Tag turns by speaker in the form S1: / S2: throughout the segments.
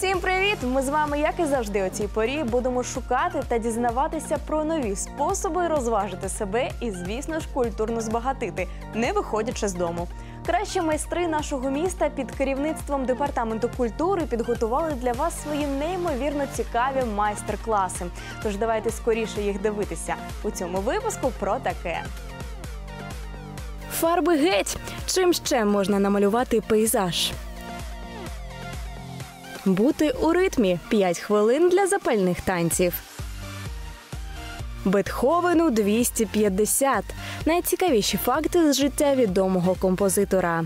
S1: Всім привіт! Ми з вами, як і завжди, у цій порі будемо шукати та дізнаватися про нові способи розважити себе і, звісно ж, культурно збагатити, не виходячи з дому. Кращі майстри нашого міста під керівництвом Департаменту культури підготували для вас свої неймовірно цікаві майстер-класи. Тож давайте скоріше їх дивитися. У цьому випуску про таке. Фарби геть! Чим ще можна намалювати пейзаж? Бути у ритмі. 5 хвилин для запальних танців. Бетховену 250. Найцікавіші факти з життя відомого композитора.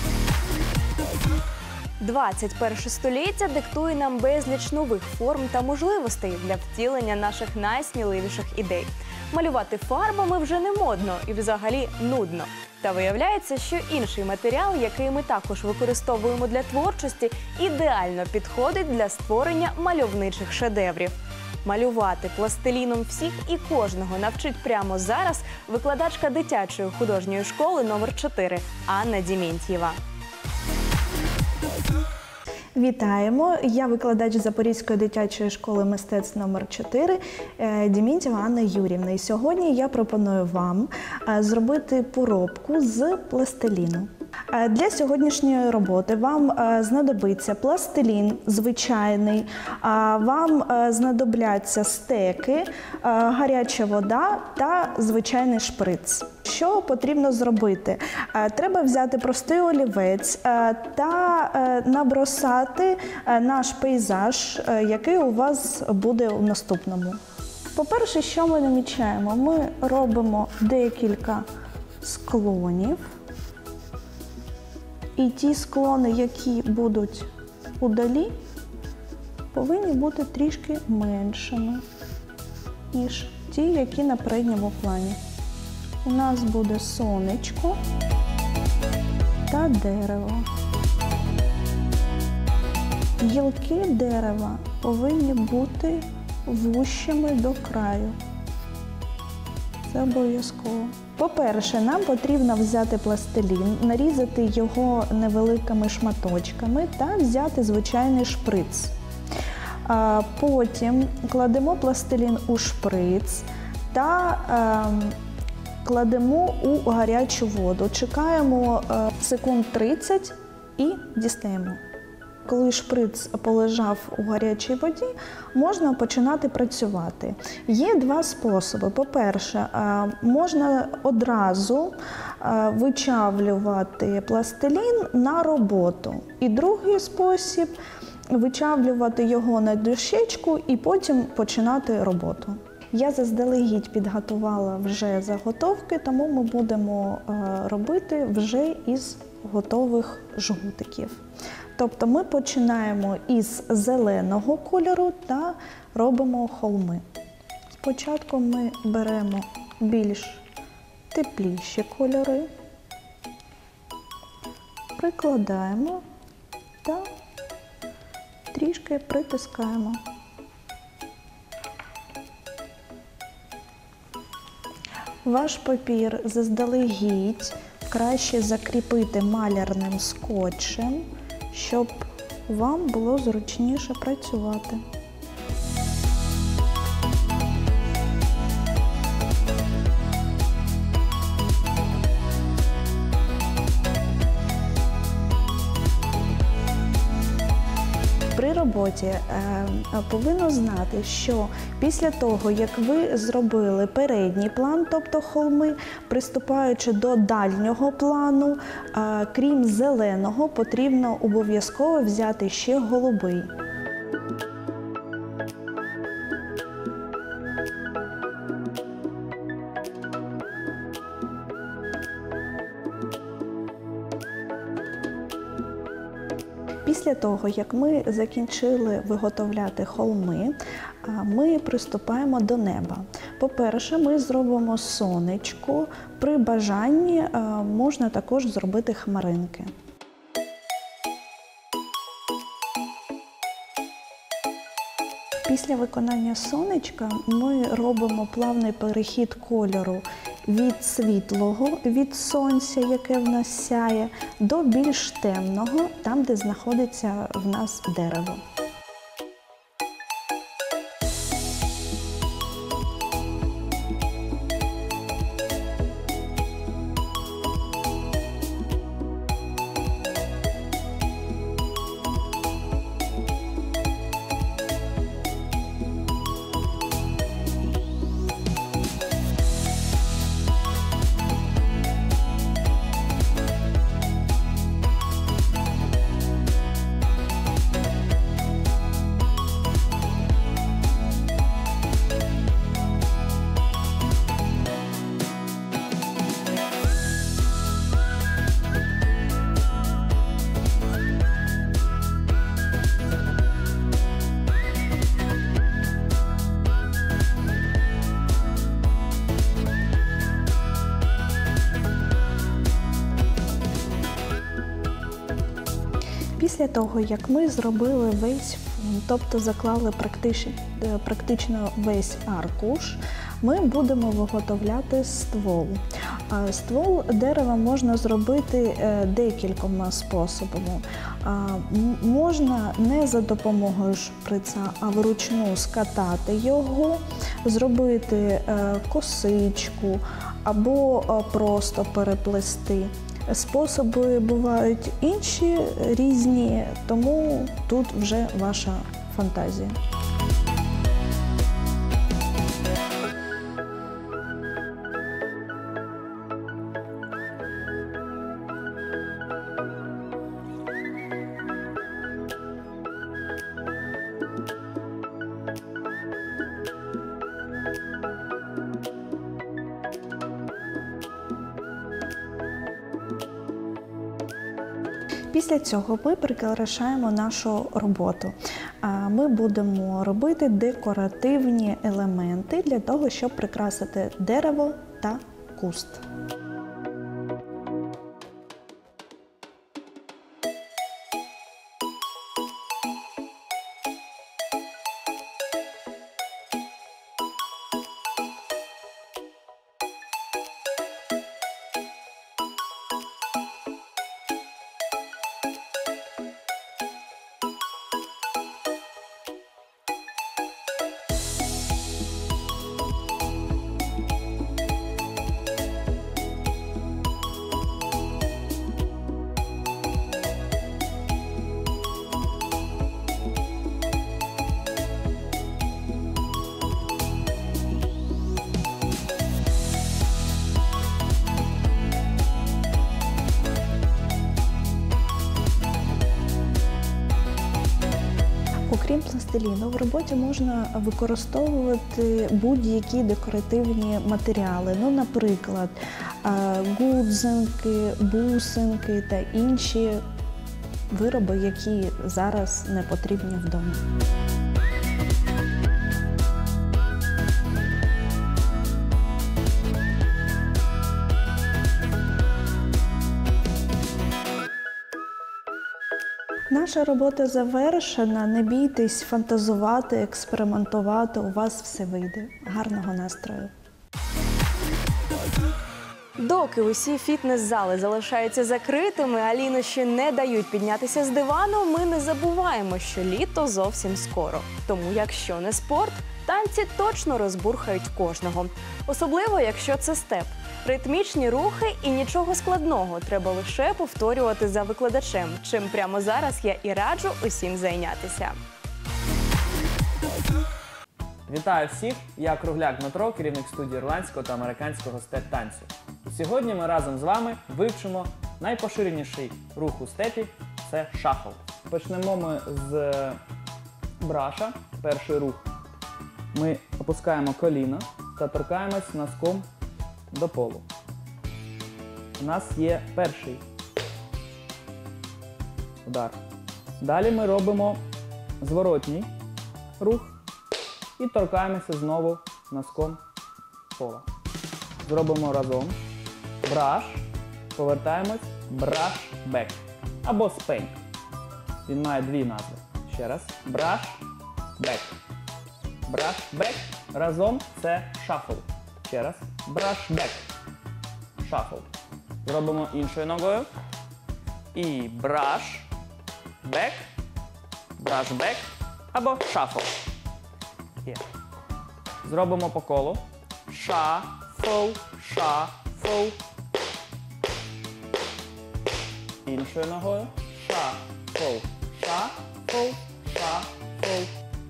S1: 21 століття диктує нам безліч нових форм та можливостей для втілення наших найсміливіших ідей. Малювати фарбами вже не модно і взагалі нудно. Та виявляється, що інший матеріал, який ми також використовуємо для творчості, ідеально підходить для створення мальовничих шедеврів. Малювати пластиліном всіх і кожного навчить прямо зараз викладачка дитячої художньої школи номер 4 Анна Дементьєва.
S2: Вітаємо! Я викладач Запорізької дитячої школи мистецтв номер 4 Дементьєва Анна Юріївна. І сьогодні я пропоную вам зробити поробку з пластиліну. Для сьогоднішньої роботи вам знадобиться пластилін звичайний, вам знадобляться стеки, гаряча вода та звичайний шприц. Що потрібно зробити? Треба взяти простий олівець та набросати наш пейзаж, який у вас буде у наступному. По-перше, що ми намічаємо? Ми робимо декілька склонів. І ті склони, які будуть удалі, повинні бути трішки меншими, ніж ті, які на передньому плані. У нас буде сонечко та дерево. Гілки дерева повинні бути вущими до краю. Це обов'язково. По-перше, нам потрібно взяти пластилін, нарізати його невеликими шматочками та взяти звичайний шприц. Потім кладемо пластилін у шприц та кладемо у гарячу воду. Чекаємо секунд 30 і дістаємо. Коли шприц полежав у гарячій воді, можна починати працювати. Є два способи. По-перше, можна одразу вичавлювати пластилін на роботу. І другий спосіб – вичавлювати його на дощечку і потім починати роботу. Я заздалегідь підготувала вже заготовки, тому ми будемо робити вже із готових жгутиків. Тобто ми починаємо із зеленого кольору та робимо холми. Спочатку ми беремо більш тепліші кольори, прикладаємо та трішки притискаємо. Ваш папір заздалегідь краще закріпити малярним скотчем, щоб вам було зручніше працювати. При роботі повинно знати, що після того, як ви зробили передній план, тобто холми, приступаючи до дальнього плану, крім зеленого, потрібно обов'язково взяти ще голубий. Після того, як ми закінчили виготовляти холми, ми приступаємо до неба. По-перше, ми зробимо сонечко, при бажанні можна також зробити хмаринки. Після виконання сонечка ми робимо плавний перехід кольору від світлого, від сонця, яке в нас сяє, до більш темного, там, де знаходиться в нас дерево. Після того, як ми зробили весь фон, тобто заклали практично весь аркуш, ми будемо виготовляти ствол. Ствол дерева можна зробити декількома способами. Можна не за допомогою шприца, а вручну скатати його, зробити косичку або просто переплести. Способи бувають інші, різні, тому тут вже ваша фантазія. Після цього ми прикрашаємо нашу роботу. Ми будемо робити декоративні елементи для того, щоб прикрасити дерево та куст. Окрім пластиліну, в роботі можна використовувати будь-які декоративні матеріали, наприклад, гудзинки, бусинки та інші вироби, які зараз не потрібні вдома. Наша робота завершена. Не бійтесь фантазувати, експериментувати. У вас все вийде. Гарного настрою!
S1: Доки усі фітнес-зали залишаються закритими, а лінощі не дають піднятися з дивану, ми не забуваємо, що літо зовсім скоро. Тому якщо не спорт, танці точно розбурхають кожного. Особливо, якщо це степ. Ритмічні рухи і нічого складного, треба лише повторювати за викладачем, чим прямо зараз я і раджу усім зайнятися.
S3: Вітаю всіх! Я Кругляк Дмитро, керівник студії ірландського та американського степ-танцю. І сьогодні ми разом з вами вивчимо найпоширеніший рух у степі – це шафл. Почнемо ми з браша. Перший рух. Ми опускаємо коліно та торкаємось носком до полу. У нас є перший удар. Далі ми робимо зворотній рух і торкаємося знову носком пола. Зробимо разом. Браш, повертаємось, браш, бек. Або спенк. Він має дві назви. Ще раз. Браш, бек. Браш, бек. Разом це шафл. Ще раз. Браш, бек. Шафл. Зробимо іншою ногою. І браш, бек, браш, бек. Або шафл. Є. Зробимо по колу. Шафл, шафл. Іншою ногою. Шафл, шафл, шафл.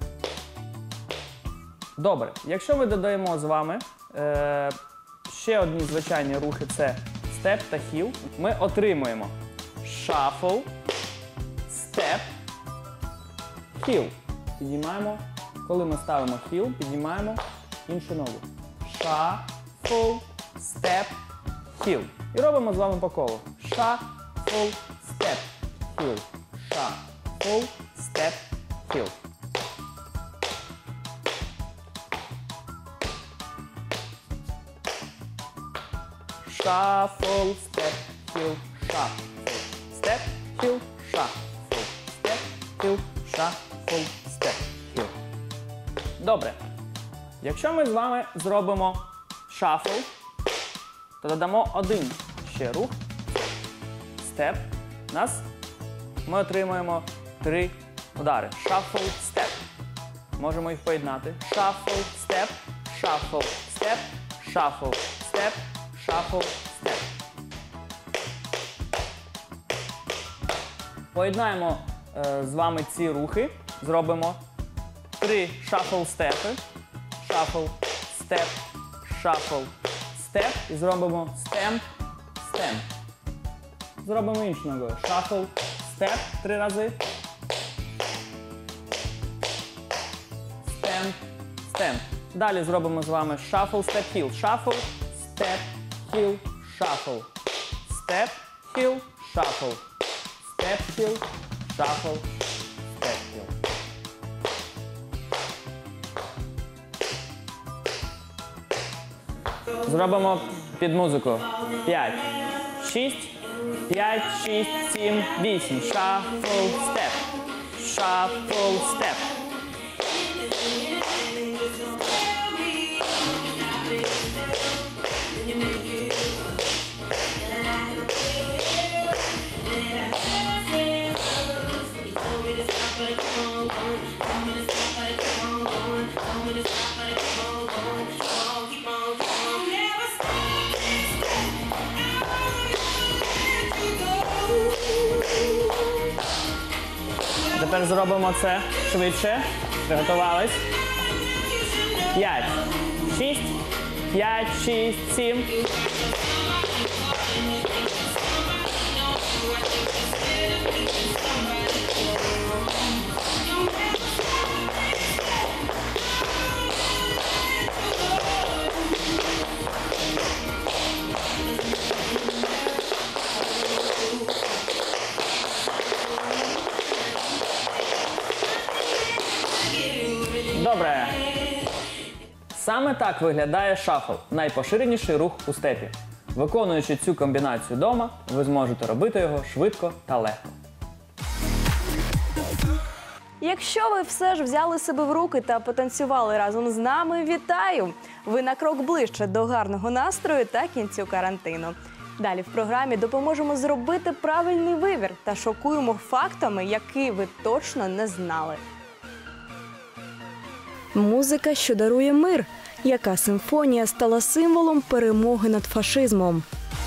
S3: Добре. Якщо ми додаємо з вами ще одні звичайні рухи, це степ та хіл, ми отримуємо шафл, степ, хіл. Піднімаємо. Коли ми ставимо хіл, піднімаємо іншу ногу. Шафл, степ, хіл. І робимо з вами по колу. Шафл, степ, хіл. Шафл, степ, хіл. Шафл, степ, хіл, шафл. Степ, хіл, шафл. Якщо ми з вами зробимо шафл, то додамо один ще рух, степ, ми отримуємо 3 удари. Шафл, степ. Можемо їх поєднати. Шафл, степ, шафл, степ, шафл, степ, шафл, степ. Поєднаємо з вами ці рухи. Зробимо 3 шафл степи. Шафл, степ, шафл, степ. І зробимо стемп, стемп. Зробимо іншу ногою. Шафл, степ 3 рази. Стемп, стемп. Далі зробимо з вами шафл, степ, хіл. Шафл, степ, хіл, шафл. Степ, хіл, шафл. Степ, хіл, шафл, степ, хіл. Зробимо під музику. 5, 6, 5, 6, 7, 8. Шафл, степ. Шафл, степ. Тепер зробимо це швидше. Приготувались. 5, 6, 5, 6, 7. Добре. Саме так виглядає шафл – найпоширеніший рух у степі. Виконуючи цю комбінацію вдома, ви зможете робити його швидко та легко.
S1: Якщо ви все ж взяли себе в руки та потанцювали разом з нами, вітаю! Ви на крок ближче до гарного настрою та кінцю карантину. Далі в програмі допоможемо зробити правильний вибір та шокуємо фактами, які ви точно не знали. Музика, що дарує мир. Яка симфонія стала символом перемоги над фашизмом?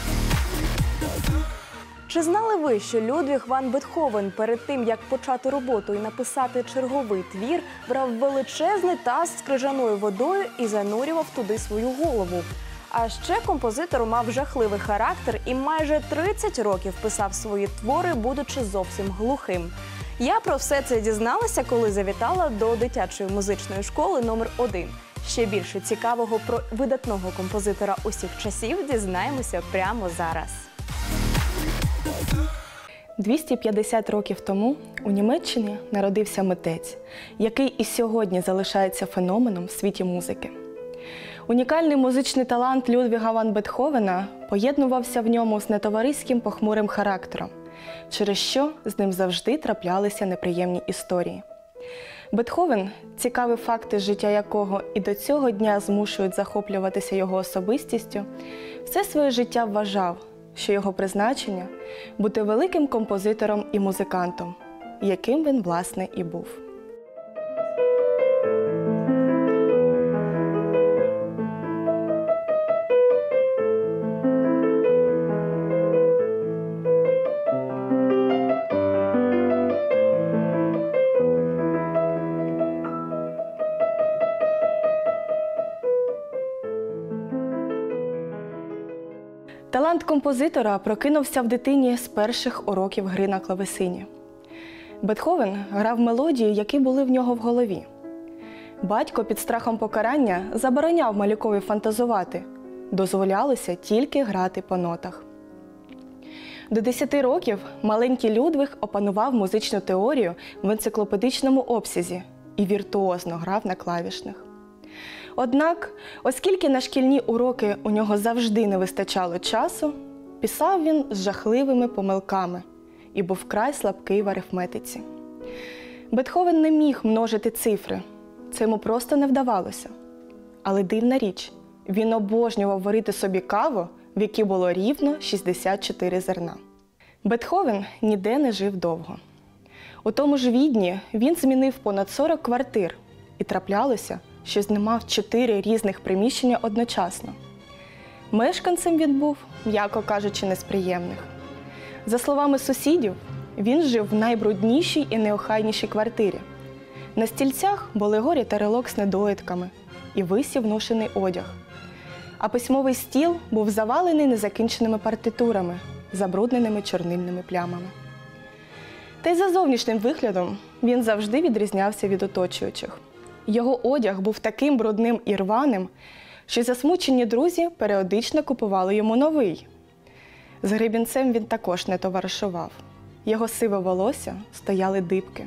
S1: Чи знали ви, що Людвіг ван Бетховен перед тим, як почати роботу і написати черговий твір, брав величезний таз з крижаною водою і занурював туди свою голову? А ще композитор мав жахливий характер і майже 30 років писав свої твори, будучи зовсім глухим. Я про все це дізналася, коли завітала до дитячої музичної школи номер 1. Ще більше цікавого про видатного композитора усіх часів дізнаємося прямо зараз.
S4: 250 років тому у Німеччині народився митець, який і сьогодні залишається феноменом в світі музики. Унікальний музичний талант Людвіга ван Бетховена поєднувався в ньому з нетовариським похмурим характером, через що з ним завжди траплялися неприємні історії. Бетховен, цікаві факти життя якого і до цього дня змушують захоплюватися його особистістю, все своє життя вважав, що його призначення – бути великим композитором і музикантом, яким він, власне, і був. Талант композитора прокинувся в дитині з перших уроків гри на клавесині. Бетховен грав мелодії, які були в нього в голові. Батько під страхом покарання забороняв малюкові фантазувати, дозволялося тільки грати по нотах. До 10 років маленький Людвиг опанував музичну теорію в енциклопедичному обсязі і віртуозно грав на клавішних. Однак, оскільки на шкільні уроки у нього завжди не вистачало часу, писав він з жахливими помилками і був вкрай слабкий в арифметиці. Бетховен не міг множити цифри, це йому просто не вдавалося. Але дивна річ, він обожнював варити собі каву, в якій було рівно 64 зерна. Бетховен ніде не жив довго. У тому ж Відні він змінив понад 40 квартир і траплялося, що знімав 4 різних приміщення одночасно. Мешканцем він був, м'яко кажучи, не з приємних. За словами сусідів, він жив в найбруднішій і неохайнішій квартирі. На стільцях були горі тарелок з недоїдками і висів ношений одяг. А письмовий стіл був завалений незакінченими партитурами, забрудненими чорнильними плямами. Та й за зовнішнім виглядом він завжди відрізнявся від оточуючих. Його одяг був таким брудним і рваним, що засмучені друзі періодично купували йому новий. З гребінцем він також не товаришував. Його сиве волосся стояли дибки.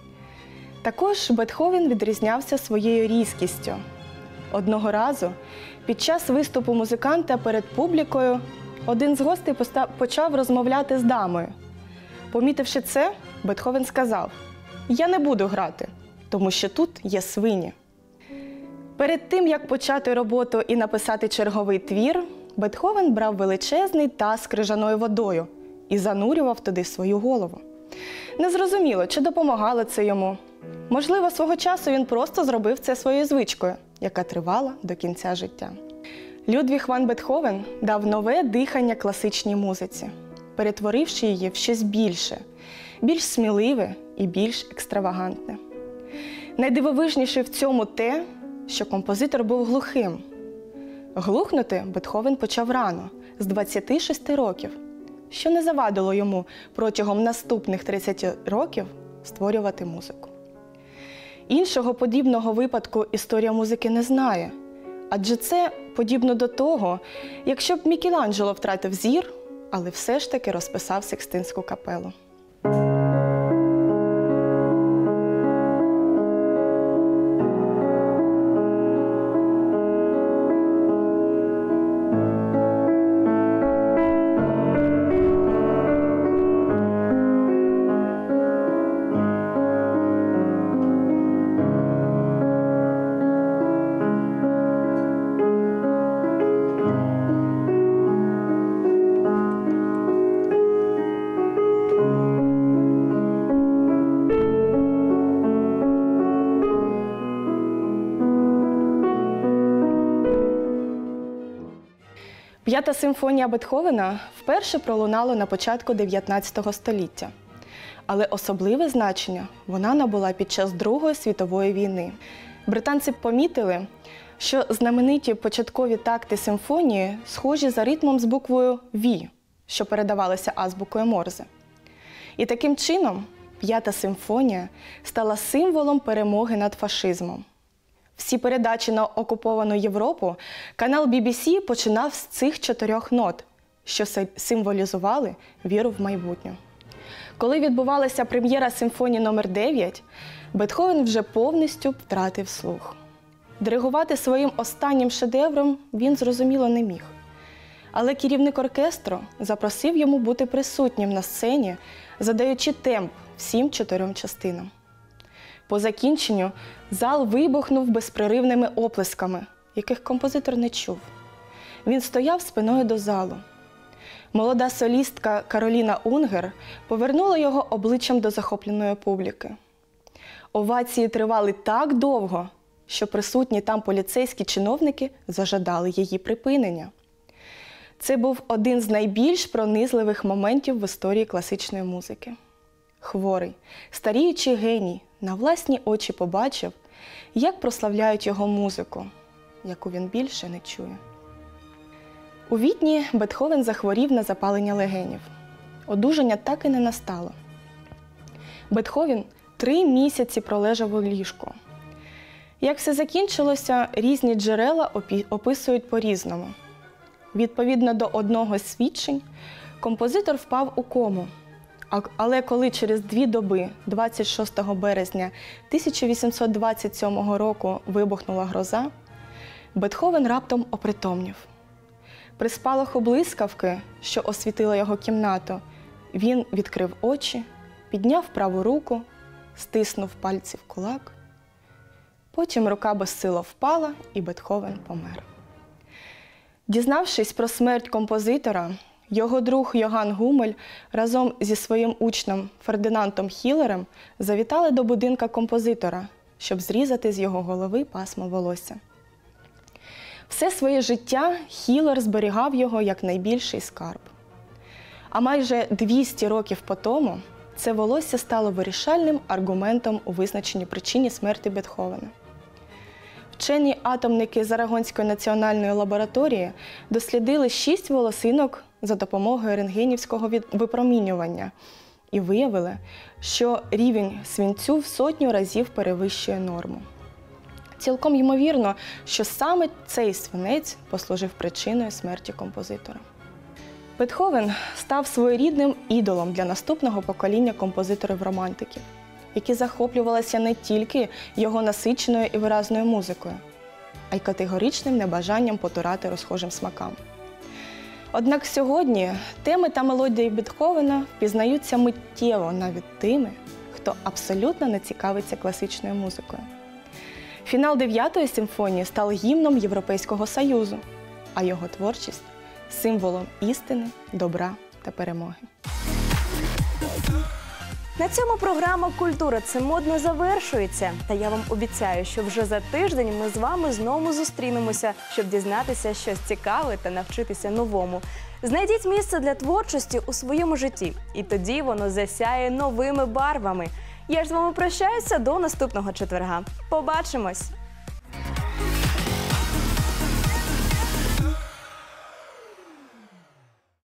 S4: Також Бетховен відрізнявся своєю різкістю. Одного разу, під час виступу музиканта перед публікою, один з гостей почав розмовляти з дамою. Помітивши це, Бетховен сказав: «Я не буду грати, тому що тут є свині». Перед тим, як почати роботу і написати черговий твір, Бетховен брав величезний таз з крижаною водою і занурював туди свою голову. Незрозуміло, чи допомагало це йому. Можливо, свого часу він просто зробив це своєю звичкою, яка тривала до кінця життя. Людвіг ван Бетховен дав нове дихання класичній музиці, перетворивши її в щось більше, більш сміливе і більш екстравагантне. Найдивовижніше в цьому те, що композитор був глухим. Глухнути Бетховен почав рано, з 26 років, що не завадило йому протягом наступних 30 років створювати музику. Іншого подібного випадку історія музики не знає, адже це подібно до того, якщо б Мікеланджело втратив зір, але все ж таки розписав Сикстинську капелу. П'ята симфонія Бетховена вперше пролунала на початку 19 століття. Але особливе значення вона набула під час Другої світової війни. Британці помітили, що знамениті початкові такти симфонії схожі за ритмом з буквою «Ві», що передавалося азбукою Морзе. І таким чином П'ята симфонія стала символом перемоги над фашизмом. Всі передачі на окуповану Європу канал BBC починав з цих 4 нот, що символізували віру в майбутнє. Коли відбувалася прем'єра симфонії номер 9, Бетховен вже повністю втратив слух. Диригувати своїм останнім шедевром він, зрозуміло, не міг. Але керівник оркестру запросив йому бути присутнім на сцені, задаючи темп всім 4 частинам. По закінченню зал вибухнув безперервними оплесками, яких композитор не чув. Він стояв спиною до залу. Молода солістка Кароліна Унгер повернула його обличчям до захопленої публіки. Овації тривали так довго, що присутні там поліцейські чиновники зажадали її припинення. Це був один з найбільш пронизливих моментів в історії класичної музики. Хворий, старіючий геній на власні очі побачив, як прославляють його музику, яку він більше не чує. У Відні Бетховен захворів на запалення легенів. Одужання так і не настало. Бетховен 3 місяці пролежав у ліжку. Як все закінчилося, різні джерела описують по-різному. Відповідно до одного з свідчень, композитор впав у кому. Але коли через 2 доби, 26 березня 1827 року, вибухнула гроза, Бетховен раптом опритомнів. При спалаху блискавки, що освітила його кімнату, він відкрив очі, підняв праву руку, стиснув пальці в кулак, Потім рука безсило впала, і Бетховен помер. Дізнавшись про смерть композитора, його друг Йоган Гумель разом зі своїм учнем Фердинандом Хіллером завітали до будинка композитора, щоб зрізати з його голови пасмо волосся. Все своє життя Хіллер зберігав його як найбільший скарб. А майже 200 років по тому це волосся стало вирішальним аргументом у визначенні причини смерті Бетховена. Вчені-атомники з Арагонської національної лабораторії дослідили 6 волосинок за допомогою рентгенівського випромінювання і виявили, що рівень свинцю в 100 разів перевищує норму. Цілком ймовірно, що саме цей свинець послужив причиною смерті композитора. Бетховен став своєрідним ідолом для наступного покоління композиторів-романтиків, які захоплювалися не тільки його насиченою і виразною музикою, а й категоричним небажанням потурати розхожим смакам. Однак сьогодні теми та мелодії Бетховена впізнаються миттєво навіть тими, хто абсолютно не цікавиться класичною музикою. Фінал 9-ї симфонії став гімном Європейського Союзу, а його творчість – символом істини, добра та перемоги.
S1: На цьому програма «Культура – це модно» завершується. Та я вам обіцяю, що вже за тиждень ми з вами знову зустрінемося, щоб дізнатися щось цікаве та навчитися новому. Знайдіть місце для творчості у своєму житті, і тоді воно засяє новими барвами. Я ж з вами прощаюся до наступного четверга. Побачимось!